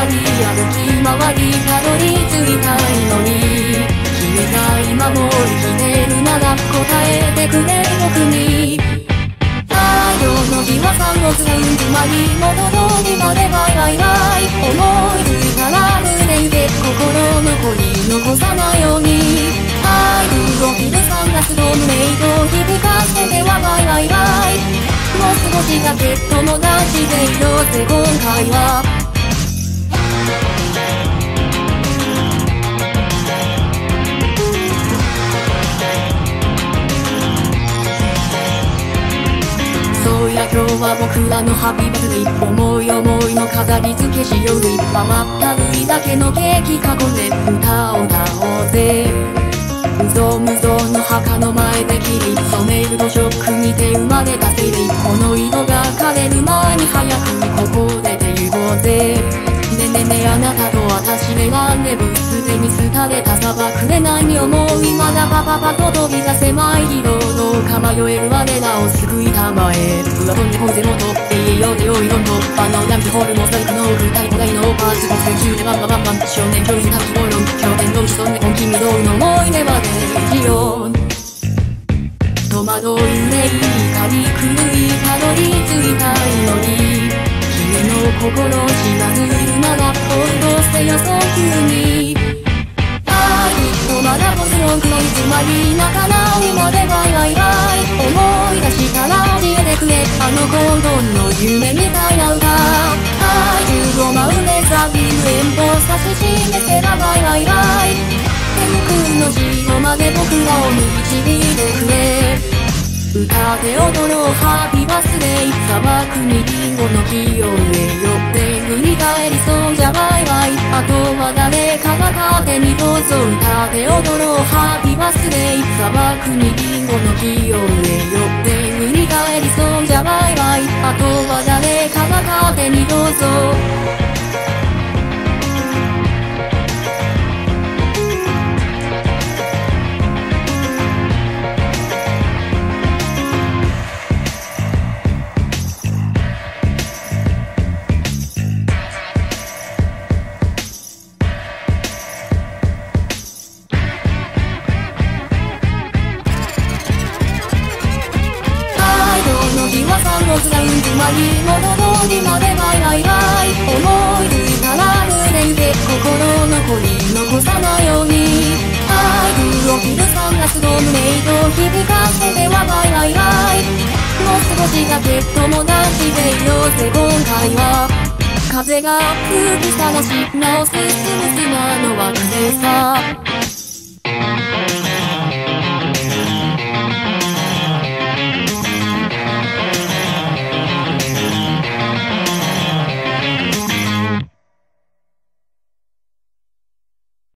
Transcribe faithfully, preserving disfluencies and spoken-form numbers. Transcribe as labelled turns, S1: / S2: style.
S1: り歩き回りたどり着いたいのに、君が今も生きてるなら答えてくれ僕に。太陽の日はさんごつうんつまり元通りまでバイバイバイ。思いついたら胸にで心残り残さないように。愛動きでサングラスの胸糸響かせてはバイバイバイ。もう少しだけ友達でいようぜ今回は。そうや今日は僕らのハッピーバースデー、思い思いの飾り付けしようぜ。余ったるいだけのケーキ囲んで歌を歌おうぜ。うぞむぞの墓の前で切り染めるとショックにて生まれたセリ、この色が枯れる前に早くここでて言おうぜ。ねねねあなたと私選んでぶすでに廃れた砂漠で何思いまだパパパと飛び出せまいりどうか迷える我らを救いたまえ。うわ飛んでこうぜもっと永遠よでよいどんどんあのランチホルモン最高の歌いこがいのパーツ国戦中でバンバンバンバン少年教員タッチボール少年同士そんで本気未道の思い出まで生きよう。戸惑い憂い怒り狂いたどり着いたいのに、君の心を知らずいるなら落とせよ早急に。あいっとまだボスの黒いつまり仲直りまでバイバイバイ。思い出したら教えてくれあの黄金の夢みたいな歌。体重を舞うレーザービーム遠方指し示せばバイバイバイ。天空の潮まで僕らを導いてくれ。歌って踊ろうハッピーバースデー。砂漠にリンゴの木を植えよって振り返りそうじゃバイバイ。あとは誰かが勝手にどうぞ。歌って踊ろうハッピーバースデー。砂漠にリンゴの木を植えよって振り返りそうじゃバイバイ。あとは誰かが勝手にどうぞ。さんごつがうんつまり元通りまでバイバイバイ。思いついたら胸で心残り残さないように。愛を着るサングラスの胸糸響かせてはバイバイバイ。もう少しだけ友達でいようぜ今回は。風が吹きさらし直すスムスなのは風さ。